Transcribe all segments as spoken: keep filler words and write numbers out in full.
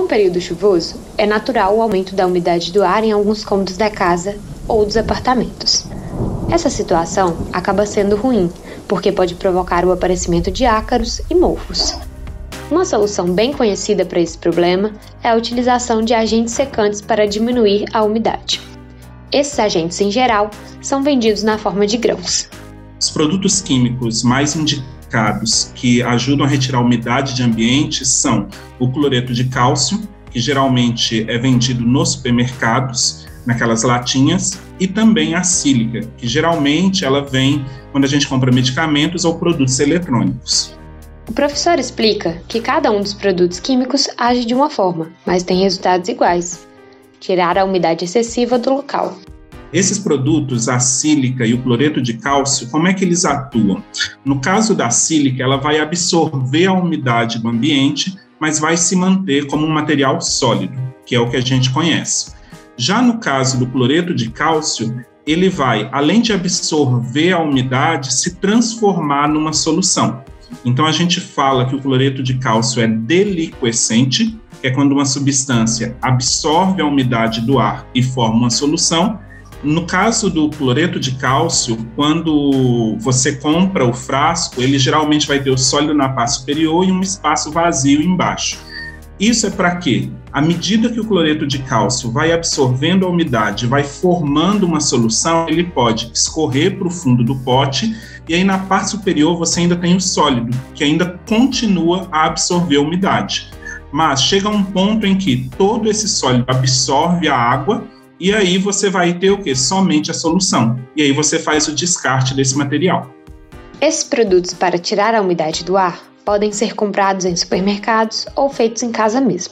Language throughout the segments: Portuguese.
Com o período chuvoso, é natural o aumento da umidade do ar em alguns cômodos da casa ou dos apartamentos. Essa situação acaba sendo ruim, porque pode provocar o aparecimento de ácaros e mofos. Uma solução bem conhecida para esse problema é a utilização de agentes secantes para diminuir a umidade. Esses agentes, em geral, são vendidos na forma de grãos. Os produtos químicos mais indicados que ajudam a retirar a umidade de ambientes são o cloreto de cálcio, que geralmente é vendido nos supermercados, naquelas latinhas, e também a sílica, que geralmente ela vem quando a gente compra medicamentos ou produtos eletrônicos. O professor explica que cada um dos produtos químicos age de uma forma, mas tem resultados iguais: tirar a umidade excessiva do local. Esses produtos, a sílica e o cloreto de cálcio, como é que eles atuam? No caso da sílica, ela vai absorver a umidade do ambiente, mas vai se manter como um material sólido, que é o que a gente conhece. Já no caso do cloreto de cálcio, ele vai, além de absorver a umidade, se transformar numa solução. Então, a gente fala que o cloreto de cálcio é deliquescente, que é quando uma substância absorve a umidade do ar e forma uma solução. No caso do cloreto de cálcio, quando você compra o frasco, ele geralmente vai ter o sólido na parte superior e um espaço vazio embaixo. Isso é para quê? À medida que o cloreto de cálcio vai absorvendo a umidade, vai formando uma solução, ele pode escorrer para o fundo do pote, e aí na parte superior você ainda tem o sólido, que ainda continua a absorver a umidade. Mas chega um ponto em que todo esse sólido absorve a água, e aí você vai ter o quê? Somente a solução. E aí você faz o descarte desse material. Esses produtos para tirar a umidade do ar podem ser comprados em supermercados ou feitos em casa mesmo.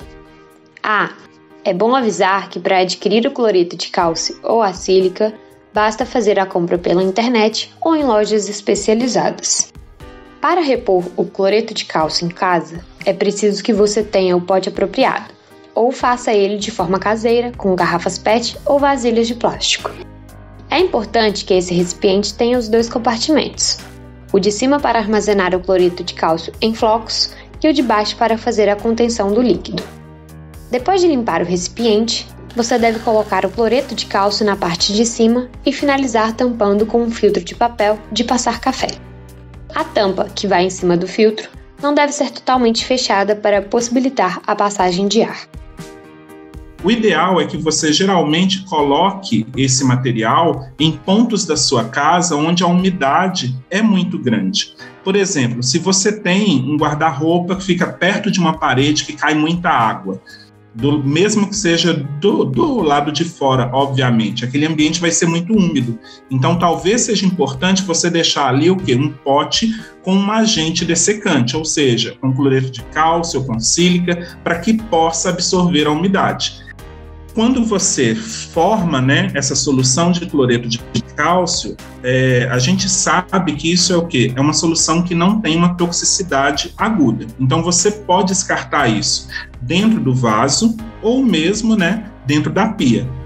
Ah, é bom avisar que para adquirir o cloreto de cálcio ou a sílica, basta fazer a compra pela internet ou em lojas especializadas. Para repor o cloreto de cálcio em casa, é preciso que você tenha o pote apropriado, ou faça ele de forma caseira, com garrafas P E T ou vasilhas de plástico. É importante que esse recipiente tenha os dois compartimentos: o de cima para armazenar o cloreto de cálcio em flocos e o de baixo para fazer a contenção do líquido. Depois de limpar o recipiente, você deve colocar o cloreto de cálcio na parte de cima e finalizar tampando com um filtro de papel de passar café. A tampa, que vai em cima do filtro, não deve ser totalmente fechada para possibilitar a passagem de ar. O ideal é que você geralmente coloque esse material em pontos da sua casa onde a umidade é muito grande. Por exemplo, se você tem um guarda-roupa que fica perto de uma parede que cai muita água, do, mesmo que seja do, do lado de fora, obviamente, aquele ambiente vai ser muito úmido. Então, talvez seja importante você deixar ali o quê? Um pote com um agente dessecante, ou seja, com cloreto de cálcio ou com sílica, para que possa absorver a umidade. Quando você forma, né, essa solução de cloreto de cálcio, é, a gente sabe que isso é o quê? É uma solução que não tem uma toxicidade aguda. Então, você pode descartar isso dentro do vaso ou mesmo, né, dentro da pia.